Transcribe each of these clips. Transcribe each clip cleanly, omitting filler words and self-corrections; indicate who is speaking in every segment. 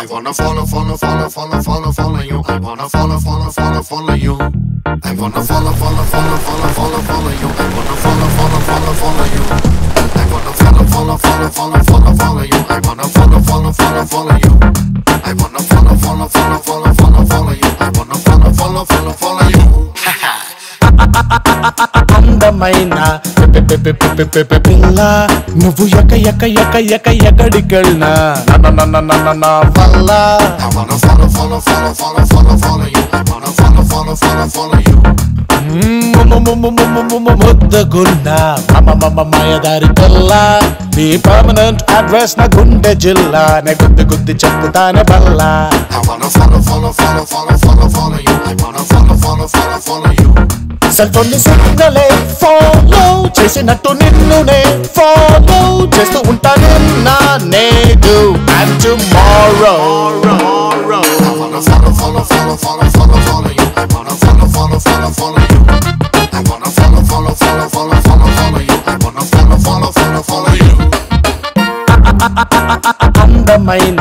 Speaker 1: I wanna follow you. I wanna follow you. I wanna follow you. I wanna follow you. I wanna follow you. I wanna follow you. I wanna follow you. I wanna follow you.
Speaker 2: అందమైన పిల్ల నువ్వు ఎక్కడికెళ్ళినా నా వల్ల
Speaker 1: I wanna follow you. I wanna follow you.
Speaker 2: ముద్దగున్నా మాయదారి పిల్ల నీ permanent address నా గుండె జిల్లా నే గుద్ది చెప్పుతానే బల్లా
Speaker 1: I wanna follow you. I wanna follow you.
Speaker 2: Cell phone సిగ్నలే ఫాలో చేసినట్టు నిన్నునే ఫాలో చేస్తూ ఉంటాను నా నేడు and tomorrow
Speaker 1: I wanna follow you. I wanna follow you. I wanna follow you. I wanna follow you.
Speaker 2: అందమైన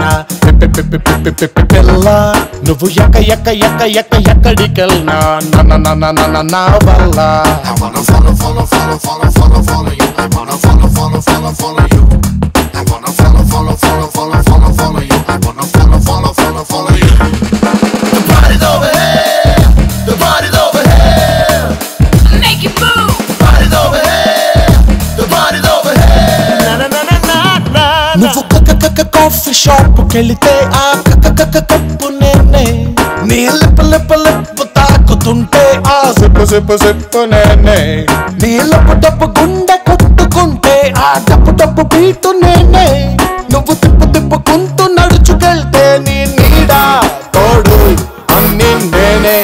Speaker 2: పిల్ల నువ్వు ఎక్కడికెళ్ళినా నా వల్ల
Speaker 1: I wanna follow you. I wanna follow you. I wanna follow you. I wanna follow you. The party's over here. The party's over here.
Speaker 3: Make it move.
Speaker 1: The party's over here. The party's over here.
Speaker 2: నువ్వు coffee shop కెళితే ఆ cup నేనే నీ lip తాకుతుంటే ఆ sip నేనే నీ డబ్బు గుండె కొట్టుకుంటే ఆ డబ్బు బీటు నేనే నువ్వు తిప్పుకుంటూ నడుచుకెళ్తే నీ నీడా తోడు అన్ని నేనే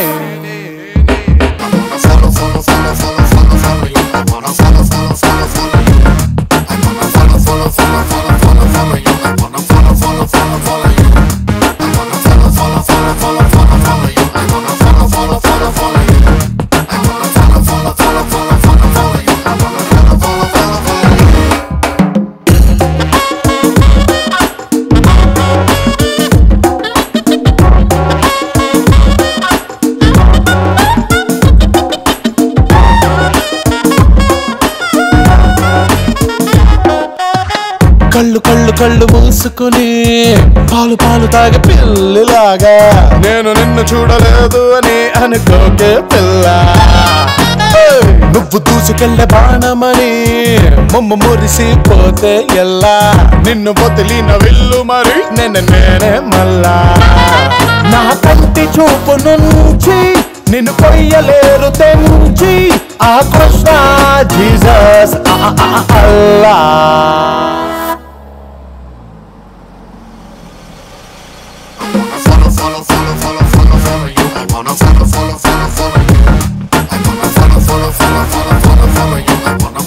Speaker 2: కళ్ళు మూసుకుని పాలు తాగే పిల్లలాగా నేను నిన్ను చూడలేదు అని అనుకోకే పిల్ల నువ్వు దూసుకెళ్ళే బాణమని మురిసిపోతే ఎల్లా నిన్ను వదిలిన విల్లు మరి నేనే మళ్ళా నా కంటి చూపు నుంచి నిన్ను కొయ్యలేరు తెంచి ఆ Krishna Jesus Allah
Speaker 1: Follow you. I wanna follow you. I wanna follow you. I wanna